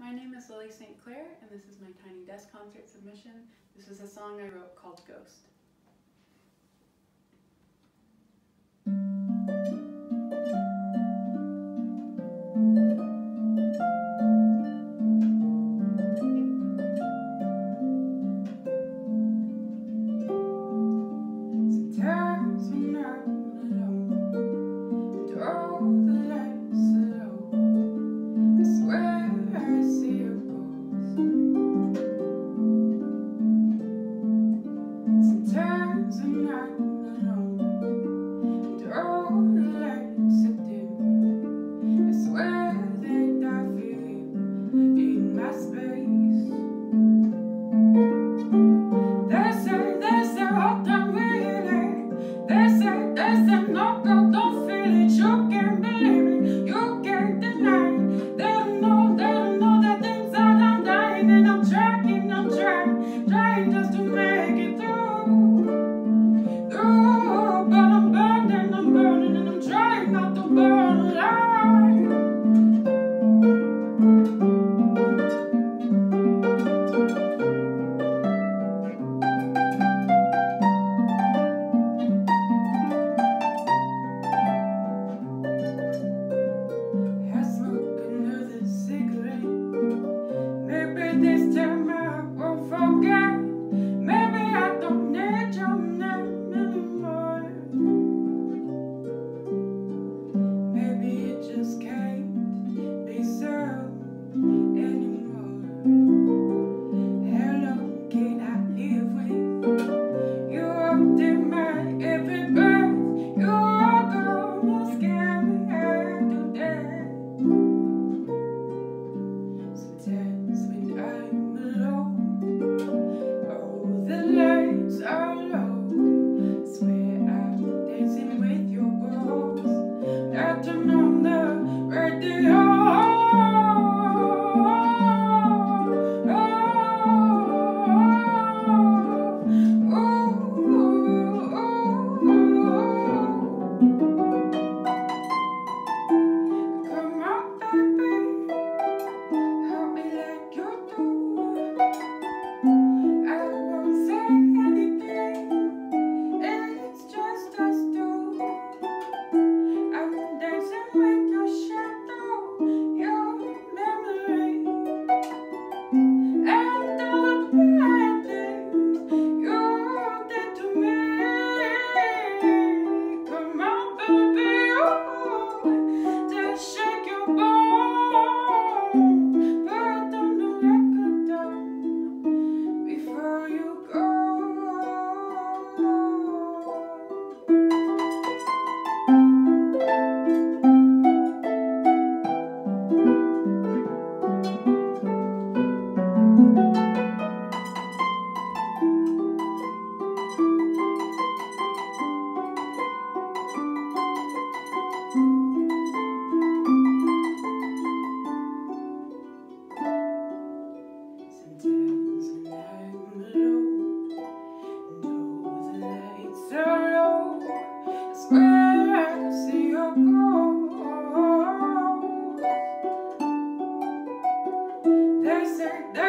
My name is Lily St. Clair, and this is my Tiny Desk concert submission. This is a song I wrote called Ghost. Sometimes when I'm alone and all the lights are low, I swear I see a ghost. Sometimes when I'm alone and all the lights are dim, I swear that I feel in my space. They say, hold on, really. They say, no, girl, don't feel it. You can't believe it, you can't deny it. They don't know that inside I'm dying, and I'm trying just to make it through. But I'm burning, and I'm trying not to burn alive. This time I won't forget. Maybe I don't need your name anymore. Maybe it just can't be so anymore. How long can I live with you up in my every breath? You are gonna scare me to death. Sometimes when I'm alone, all the lights are low. Swear I'm dancing with your ghost. I turn on the radio. Come on, baby. Help me like you do. I won't say anything, it's just us two. I'm dancing with your shadow, your memory, and all the bad things you did to me. Come on, baby, oh, just shake your bone. Put on the record down before you go. Sometimes when I'm alone and all the lights are low, I swear I see your ghost. They say